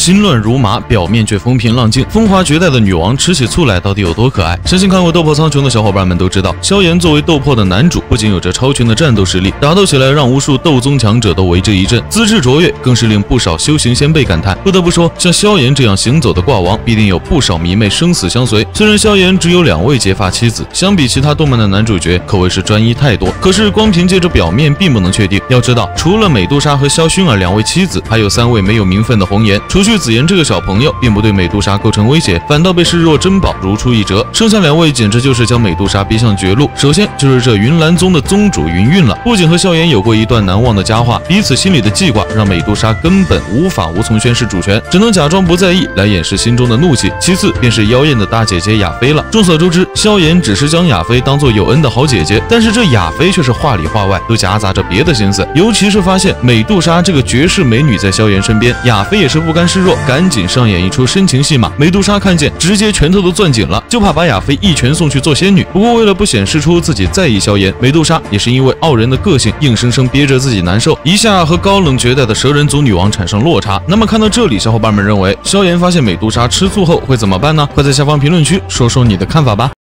心乱如麻，表面却风平浪静，风华绝代的女王吃起醋来到底有多可爱？相信看过《斗破苍穹》的小伙伴们都知道，萧炎作为斗破的男主，不仅有着超群的战斗实力，打斗起来让无数斗宗强者都为之一振，资质卓越，更是令不少修行先辈感叹。不得不说，像萧炎这样行走的挂王，必定有不少迷妹生死相随。虽然萧炎只有2位结发妻子，相比其他动漫的男主角，可谓是专一太多。可是光凭借着表面，并不能确定。要知道，除了美杜莎和萧薰儿2位妻子，还有3位没有名分的红颜。除去紫妍这个小朋友，并不对美杜莎构成威胁，反倒被视若珍宝，如出一辙。剩下2位简直就是将美杜莎逼向绝路。首先就是这云岚宗的宗主云韵了，不仅和萧炎有过一段难忘的佳话，彼此心里的记挂让美杜莎根本无法无从宣示主权，只能假装不在意来掩饰心中的怒气。其次便是妖艳的大姐姐亚妃了。众所周知，萧炎只是将亚妃当作有恩的好姐姐，但是这亚妃却是话里话外都夹杂着别的心思，尤其是发现美杜莎这个绝世美女在萧炎身边，亚妃也是不甘示弱，赶紧上演一出深情戏码。美杜莎看见，直接拳头都攥紧了，就怕把亚妃一拳送去做仙女。不过为了不显示出自己在意萧炎，美杜莎也是因为傲人的个性，硬生生憋着自己难受，一下和高冷绝代的蛇人族女王产生落差。那么看到这里，小伙伴们认为萧炎发现美杜莎吃醋后会怎么办呢？快在下方评论区说说你的看法吧。